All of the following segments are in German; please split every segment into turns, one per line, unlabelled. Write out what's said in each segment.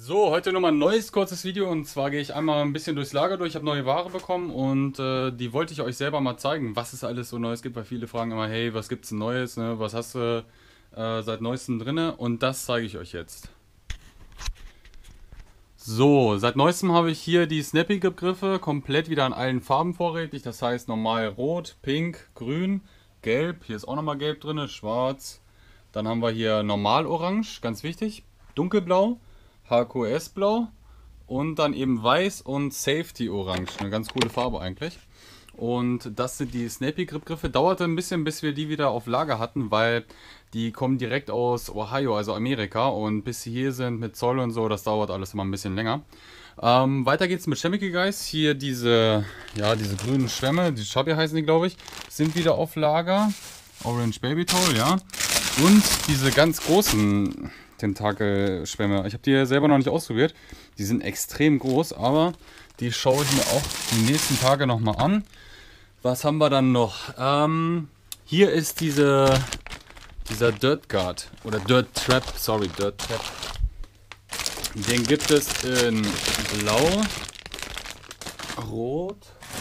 So, heute nochmal ein neues kurzes Video und zwar gehe ich einmal ein bisschen durchs Lager durch. Ich habe neue Ware bekommen und die wollte ich euch selber mal zeigen, was es alles so Neues gibt, weil viele fragen immer, hey, was gibt's denn Neues, ne? Was hast du seit Neuestem drinne? Und das zeige ich euch jetzt. So, seit Neuestem habe ich hier die Snappy Grip Griffe komplett wieder in allen Farben vorrätig. Das heißt normal rot, pink, grün, gelb. Hier ist auch nochmal gelb drin, schwarz. Dann haben wir hier normal orange, ganz wichtig, dunkelblau, HQS blau und dann eben weiß und Safety orange. Eine ganz coole Farbe eigentlich. Und das sind die Snappy Grip Griffe. Dauerte ein bisschen, bis wir die wieder auf Lager hatten, weil die kommen direkt aus Ohio, also Amerika. Und bis sie hier sind mit Zoll und so, das dauert alles immer ein bisschen länger. Weiter geht's mit Chemical Guys. Hier diese grünen Schwämme, die Chubby heißen die, glaube ich, sind wieder auf Lager. Orange Baby Towel, ja. Und diese ganz großen Tentakelschwämme. Ich habe die selber noch nicht ausprobiert. Die sind extrem groß, aber die schaue ich mir auch die nächsten Tage nochmal an. Was haben wir dann noch? Hier ist dieser Dirt Guard oder Dirt Trap, sorry, Dirt Trap. Den gibt es in Blau, Rot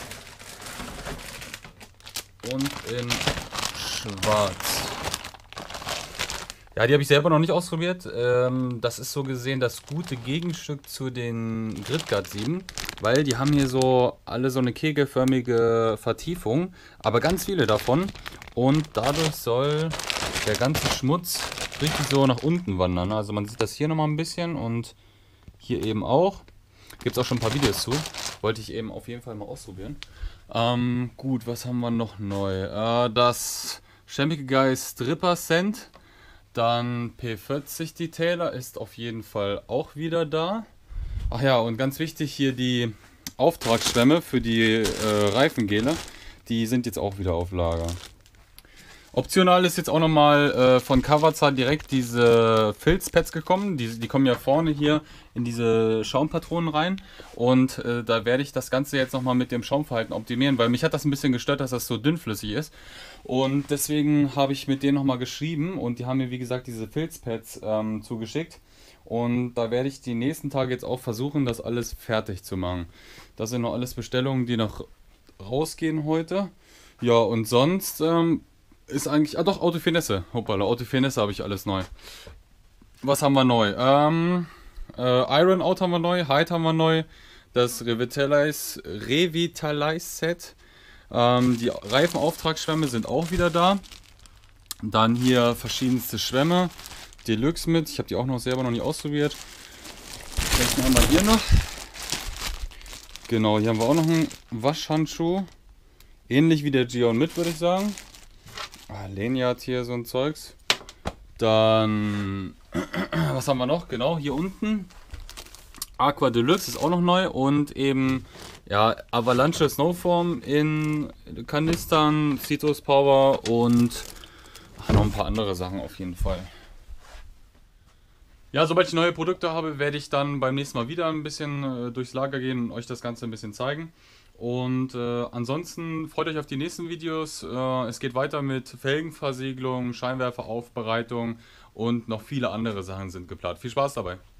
und in Schwarz. Ja, die habe ich selber noch nicht ausprobiert. Das ist so gesehen das gute Gegenstück zu den Gridguard 7, weil die haben hier so alle so eine kegelförmige Vertiefung, aber ganz viele davon. Und dadurch soll der ganze Schmutz richtig so nach unten wandern. Also man sieht das hier nochmal ein bisschen und hier eben auch. Gibt es auch schon ein paar Videos zu. Wollte ich eben auf jeden Fall mal ausprobieren. Gut, was haben wir noch neu? Das Chemical Guys Stripper Scent. Dann P40 Detailer ist auf jeden Fall auch wieder da. Ach ja, und ganz wichtig hier die Auftragsschwämme für die Reifengele. Die sind jetzt auch wieder auf Lager. Optional ist jetzt auch nochmal von Kawasa direkt diese Filzpads gekommen. Die kommen ja vorne hier in diese Schaumpatronen rein. Und da werde ich das Ganze jetzt nochmal mit dem Schaumverhalten optimieren, weil mich hat das ein bisschen gestört, dass das so dünnflüssig ist. Und deswegen habe ich mit denen nochmal geschrieben und die haben mir wie gesagt diese Filzpads zugeschickt. Und da werde ich die nächsten Tage jetzt auch versuchen, das alles fertig zu machen. Das sind noch alles Bestellungen, die noch rausgehen heute. Ja, und sonst ist eigentlich... Ah doch, Autofinesse. Hoppala, Autofinesse habe ich alles neu. Was haben wir neu? Iron Out haben wir neu, Hide haben wir neu. Das Revitalize Set. Die Reifenauftragsschwämme sind auch wieder da. Dann hier verschiedenste Schwämme. Deluxe mit. Ich habe die auch noch selber noch nicht ausprobiert. Welchen haben wir hier noch? Genau, hier haben wir auch noch einen Waschhandschuh. Ähnlich wie der Gion mit, würde ich sagen. Lanyard hier, so ein Zeugs. Dann, was haben wir noch? Genau, hier unten. Aqua Deluxe ist auch noch neu und eben, ja, Avalanche Snowform in Kanistern, Citrus Power und noch ein paar andere Sachen auf jeden Fall. Ja, sobald ich neue Produkte habe, werde ich dann beim nächsten Mal wieder ein bisschen durchs Lager gehen und euch das Ganze ein bisschen zeigen. Und ansonsten freut euch auf die nächsten Videos. Es geht weiter mit Felgenversiegelung, Scheinwerferaufbereitung und noch viele andere Sachen sind geplant. Viel Spaß dabei!